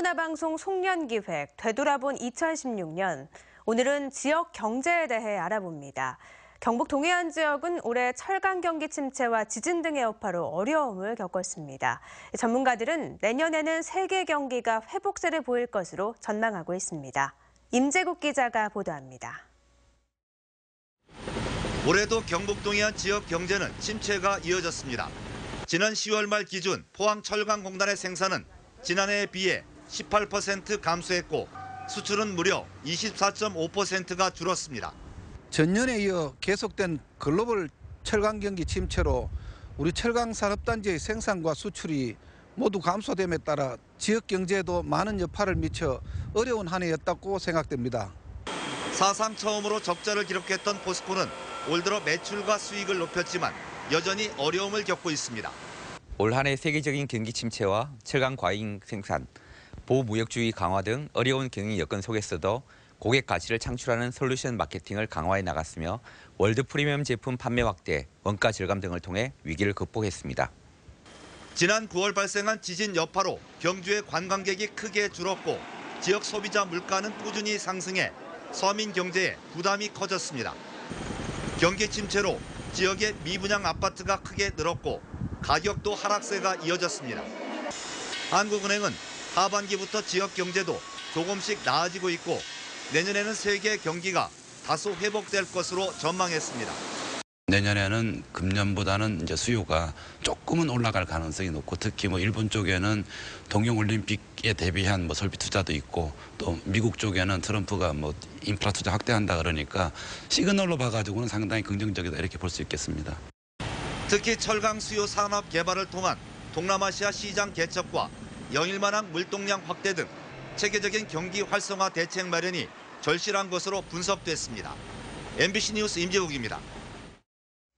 문화방송 송년기획 되돌아본 2016년. 오늘은 지역 경제에 대해 알아봅니다. 경북 동해안 지역은 올해 철강 경기 침체와 지진 등의 여파로 어려움을 겪었습니다. 전문가들은 내년에는 세계 경기가 회복세를 보일 것으로 전망하고 있습니다. 임재국 기자가 보도합니다. 올해도 경북 동해안 지역 경제는 침체가 이어졌습니다. 지난 10월 말 기준 포항철강공단의 생산은 지난해에 비해 18% 감소했고 수출은 무려 24.5%가 줄었습니다. 전년에 이어 계속된 글로벌 철강 경기 침체로 우리 철강 산업단지의 생산과 수출이 모두 감소됨에 따라 지역 경제에도 많은 여파를 미쳐 어려운 한 해였다고 생각됩니다. 사상 처음으로 적자를 기록했던 포스코는 올 들어 매출과 수익을 높였지만 여전히 어려움을 겪고 있습니다. 올 한 해 세계적인 경기 침체와 철강 과잉 생산, 보무역주의 강화 등 어려운 경영 여건 속에서도 고객 가치를 창출하는 솔루션 마케팅을 강화해 나갔으며 월드 프리미엄 제품 판매 확대, 원가 절감 등을 통해 위기를 극복했습니다. 지난 9월 발생한 지진 여파로 경주의 관광객이 크게 줄었고 지역 소비자 물가는 꾸준히 상승해 서민 경제에 부담이 커졌습니다. 경기 침체로 지역의 미분양 아파트가 크게 늘었고 가격도 하락세가 이어졌습니다. 한국은행은 하반기부터 지역 경제도 조금씩 나아지고 있고 내년에는 세계 경기가 다소 회복될 것으로 전망했습니다. 내년에는 금년보다는 이제 수요가 조금은 올라갈 가능성이 높고 특히 일본 쪽에는 동경올림픽에 대비한 설비 투자도 있고 또 미국 쪽에는 트럼프가 인프라 투자 확대한다 그러니까 시그널로 봐가지고는 상당히 긍정적이다 이렇게 볼 수 있겠습니다. 특히 철강 수요 산업 개발을 통한 동남아시아 시장 개척과 영일만항 물동량 확대 등 체계적인 경기 활성화 대책 마련이 절실한 것으로 분석됐습니다. MBC 뉴스 임재욱입니다.